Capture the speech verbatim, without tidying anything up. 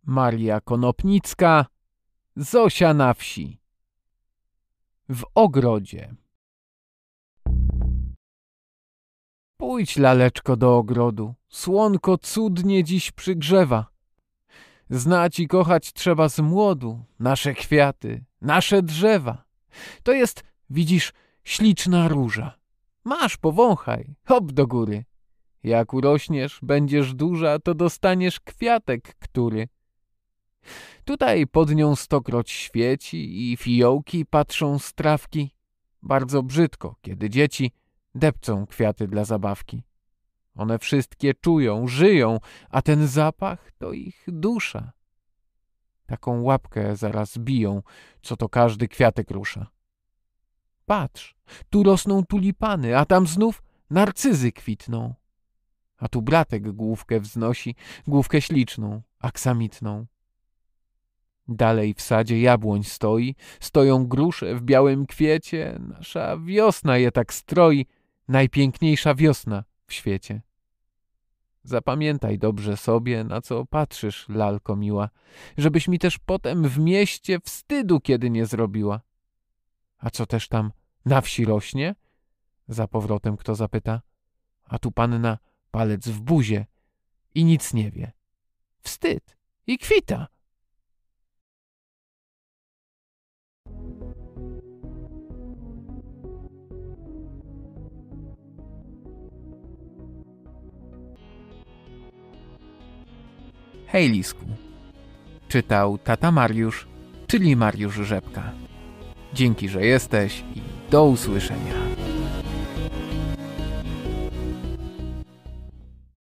Maria Konopnicka, Zosia na wsi. W ogrodzie. Pójdź, laleczko, do ogrodu. Słonko cudnie dziś przygrzewa. Znać i kochać trzeba z młodu nasze kwiaty, nasze drzewa. To jest, widzisz, śliczna róża. Masz, powąchaj, hop do góry. Jak urośniesz, będziesz duża, to dostaniesz kwiatek, który. Tutaj pod nią stokroć świeci i fiołki patrzą z trawki. Bardzo brzydko, kiedy dzieci depcą kwiaty dla zabawki. One wszystkie czują, żyją, a ten zapach to ich dusza. Taką łapkę zaraz biją, co to każdy kwiatek rusza. Patrz, tu rosną tulipany, a tam znów narcyzy kwitną. A tu bratek główkę wznosi, główkę śliczną, aksamitną. Dalej w sadzie jabłoń stoi, stoją grusze w białym kwiecie. Nasza wiosna je tak stroi, najpiękniejsza wiosna w świecie. Zapamiętaj dobrze sobie, na co patrzysz, lalko miła, żebyś mi też potem w mieście wstydu kiedy nie zrobiła. A co też tam na wsi rośnie? Za powrotem kto zapyta. A tu panna palec w buzie i nic nie wie. Wstyd i kwita. Hej, Lisku. Czytał tata Mariusz, czyli Mariusz Rzepka. Dzięki, że jesteś i do usłyszenia.